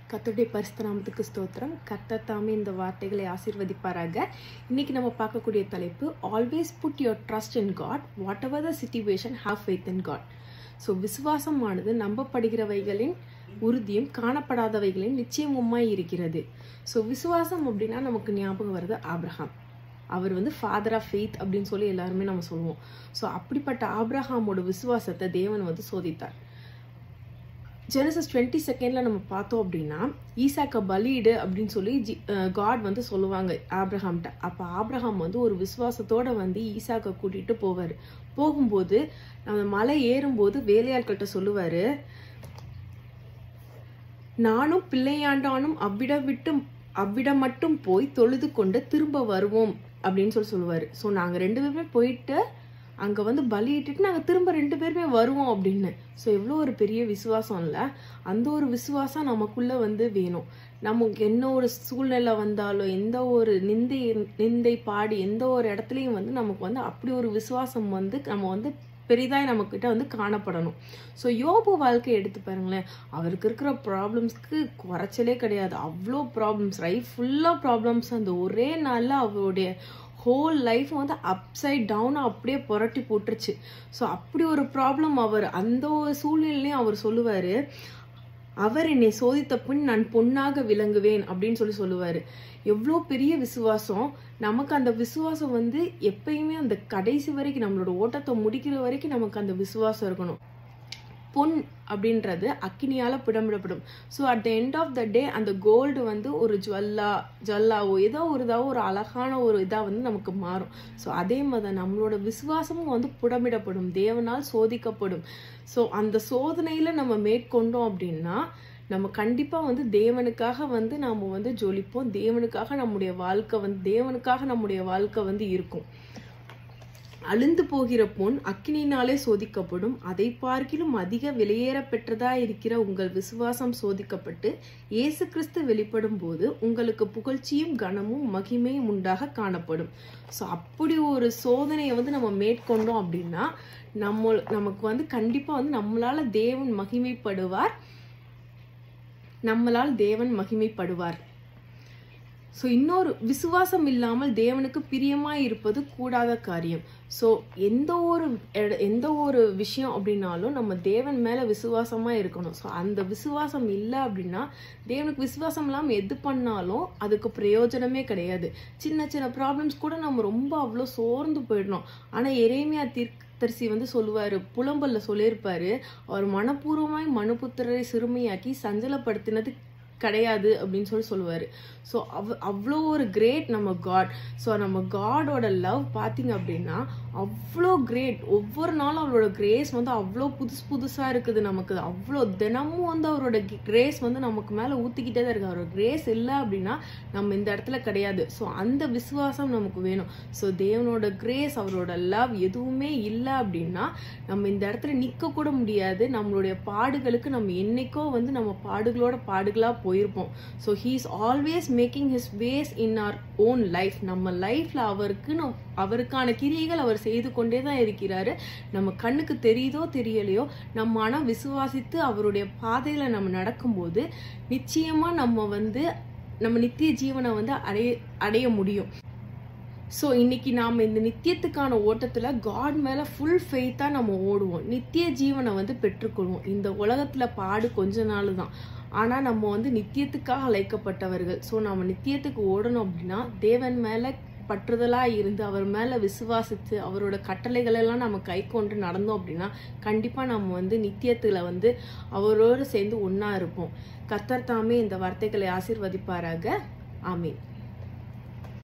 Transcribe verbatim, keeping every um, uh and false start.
கர்த்தருடைய பரிசுத்த நாமத்துக்கு ஸ்தோத்திரம். கர்த்தர் தாமே இந்த வார்த்தைகளை ஆசீர்வதிப்பாராக. இன்னைக்கு நம்ம பார்க்கக்கூடிய தலைப்பு, always put your trust in God, whatever the situation, have faith in God. So விசுவாசமானது நம்பப்படுகிறவைகளின் உறுதியும் காணப்படாதவைகளின் நிச்சயமுமாய் இருக்கிறது. ஸோ விசுவாசம் அப்படின்னா நமக்கு ஞாபகம் வருது ஆபிரகாம். அவர் வந்து ஃபாதர் ஆஃப் ஃபெய்த் அப்படின்னு சொல்லி எல்லாருமே நம்ம சொல்லுவோம். ஸோ அப்படிப்பட்ட ஆபிரகாமோட விசுவாசத்தை தேவன் வந்து சோதித்தார். ஜெனசிஸ் டுவெண்ட்டி செகண்ட்ல நம்ம பார்த்தோம் அப்படின்னா, ஈசாக்க பலியிடு அப்படின்னு சொல்லி காட் வந்து சொல்லுவாங்க ஆப்ரஹாம்கிட்ட. அப்ப ஆப்ரஹாம் வந்து ஒரு விசுவாசத்தோட வந்து ஈசாக்க கூட்டிட்டு போவாரு. போகும்போது அந்த மலை ஏறும்போது வேலையாட்கள்கிட்ட சொல்லுவாரு, நானும் பிள்ளையாண்டானும் அவ்விடம் விட்டு அவ்விடம் மட்டும் போய் தொழுது கொண்டு திரும்ப வருவோம் அப்படின்னு சொல்லி சொல்லுவாரு. ஸோ நாங்க ரெண்டு பேருமே போயிட்டு அங்கே வந்து பலியிட்டுட்டு நாங்கள் திரும்ப ரெண்டு பேருமே வருவோம் அப்படின்னு. ஸோ எவ்வளோ ஒரு பெரிய விசுவாசம் இல்லை? அந்த ஒரு விசுவாசம் நமக்குள்ளே வந்து வேணும். நமக்கு என்ன ஒரு சூழ்நிலை வந்தாலும், எந்த ஒரு நிந்தை நிந்தை பாடி எந்த ஒரு இடத்துலையும் வந்து நமக்கு வந்து அப்படி ஒரு விசுவாசம் வந்து நம்ம வந்து பெரிதாய் நம்மக்கிட்ட வந்து காணப்படணும். ஸோ யோபு வாழ்க்கையை எடுத்து பாருங்களேன். அவருக்கு இருக்கிற ப்ராப்ளம்ஸ்க்கு குறைச்சலே கிடையாது. அவ்வளோ ப்ராப்ளம்ஸ், லைஃப் ஃபுல்லாக ப்ராப்ளம்ஸ். அந்த ஒரே நாளில் அவருடைய ஹோல் லைஃப் வந்து அப்சைட் டவுன் அப்படியே புரட்டி போட்டுருச்சு. ஸோ அப்படி ஒரு ப்ராப்ளம். அவர் அந்த ஒரு சூழ்நிலையும் அவர் சொல்லுவாரு, அவர் என்னை சோதித்த பின் நான் பொன்னாக விளங்குவேன் அப்படின்னு சொல்லி சொல்லுவாரு. எவ்வளோ பெரிய விசுவாசம்! நமக்கு அந்த விசுவாசம் வந்து எப்பயுமே அந்த கடைசி வரைக்கும், நம்மளோட ஓட்டத்தை முடிக்கிற வரைக்கும் நமக்கு அந்த விசுவாசம் இருக்கணும். பொன் அப்படின்றது அக்கினியால பிடமிடப்படும். So at the end of the day அந்த கோல்டு வந்து ஒரு ஜுவல்லா ஜுவல்லாவோ ஏதோ ஒரு இதாவோ ஒரு அழகான ஒரு இதாக வந்து நமக்கு மாறும். ஸோ அதே மாதிரி நம்மளோட விசுவாசமும் வந்து புடமிடப்படும், தேவனால் சோதிக்கப்படும். ஸோ அந்த சோதனையில நம்ம மேற்கொண்டோம் அப்படின்னா நம்ம கண்டிப்பா வந்து தேவனுக்காக வந்து நாம வந்து ஜொலிப்போம். தேவனுக்காக நம்முடைய வாழ்க்கை வந்து தேவனுக்காக நம்முடைய வாழ்க்கை வந்து இருக்கும். அழிந்து போகிற பொன் அக்கினியினாலே சோதிக்கப்படும், அதை பார்க்கிலும் அதிக விலையேற பெற்றதா இருக்கிற உங்கள் விசுவாசம் சோதிக்கப்பட்டு இயேசு கிறிஸ்து வெளிப்படும் போது உங்களுக்கு புகழ்ச்சியும் கனமும் மகிமையும் உண்டாக காணப்படும். ஸோ அப்படி ஒரு சோதனையை வந்து நம்ம மேற்கொண்டோம் அப்படின்னா நம்ம நமக்கு வந்து கண்டிப்பா வந்து நம்மளால தேவன் மகிமைப்படுவார் நம்மளால் தேவன் மகிமைப்படுவார். ஸோ இன்னொரு விசுவாசம் இல்லாமல் தேவனுக்கு பிரியமாய் இருப்பது கூடாத காரியம். ஸோ எந்த ஒரு எந்த ஒரு விஷயம் அப்படின்னாலும் நம்ம தேவன் மேல விசுவாசமா இருக்கணும். ஸோ அந்த விசுவாசம் இல்லை அப்படின்னா தேவனுக்கு விசுவாசம் இல்லாமல் எது பண்ணாலும் அதுக்கு பிரயோஜனமே கிடையாது. சின்ன சின்ன ப்ராப்ளம்ஸ் கூட நம்ம ரொம்ப அவ்வளோ சோர்ந்து போயிடணும். ஆனா எரேமியா தீர்க்க தரிசி வந்து சொல்லுவாரு, புலம்பல்ல சொல்லியிருப்பாரு, அவர் மனப்பூர்வமாய் மனுபுத்திரரை சிறுமையாக்கி சஞ்சலப்படுத்தினது கிடையாது அப்படின்னு சொல்லி சொல்லுவாரு. ஸோ அவ் அவ்வளோ ஒரு கிரேட் நம்ம காட். ஸோ நம்ம காடோட லவ் பார்த்தீங்க அப்படின்னா அவ்வளோ கிரேட். ஒவ்வொரு நாளும் அவரோட கிரேஸ் வந்து அவ்வளோ புதுசு புதுசாக இருக்குது நமக்கு. அவ்வளோ தினமும் வந்து அவரோட கிரேஸ் வந்து நமக்கு மேலே ஊற்றிக்கிட்டே தான் இருக்கு. அவரோட கிரேஸ் இல்லை அப்படின்னா நம்ம இந்த இடத்துல கிடையாது. ஸோ அந்த விசுவாசம் நமக்கு வேணும். ஸோ தேவனோட கிரேஸ், அவரோட லவ் எதுவுமே இல்லை அப்படின்னா நம்ம இந்த இடத்துல நிற்க கூட முடியாது. நம்மளுடைய பாடுகளுக்கு நம்ம என்னைக்கோ வந்து நம்ம பாடுகளோட பாடுகளாக போயிருப்போம். So he is always making his ways in our own life. நம்ம லைஃப்ல அவருக்கு அவருக்கான கிரியைகள் அவர் செய்து கொண்டே தான் இருக்கிறாரு. நம்ம கண்ணுக்கு தெரியுதோ தெரியலையோ நம்ம ஆனா விசுவாசித்து அவருடைய பாதையில நம்ம நடக்கும்போது நிச்சயமா நம்ம வந்து நம்ம நித்திய ஜீவனை வந்து அடைய அடைய முடியும். ஸோ இன்னைக்கு நாம் இந்த நித்தியத்துக்கான ஓட்டத்தில் காட் மேலே ஃபுல் ஃபெய்த்தாக நம்ம ஓடுவோம். நித்திய ஜீவனை வந்து பெற்றுக்கொள்வோம். இந்த உலகத்தில் பாடு கொஞ்ச நாள் தான், ஆனால் நம்ம வந்து நித்தியத்துக்காக அழைக்கப்பட்டவர்கள். ஸோ நம்ம நித்தியத்துக்கு ஓடணும் அப்படின்னா தேவன் மேலே பற்றுதலாக இருந்து அவர் மேலே விசுவாசித்து அவரோட கட்டளைகளெல்லாம் நம்ம கை கொண்டு நடந்தோம் அப்படின்னா கண்டிப்பாக நம்ம வந்து நித்தியத்தில் வந்து அவரோடு சேர்ந்து ஒன்றா இருப்போம். கர்த்தர் தாமே இந்த வார்த்தைகளை ஆசீர்வதிப்பாராக. ஆமீன்.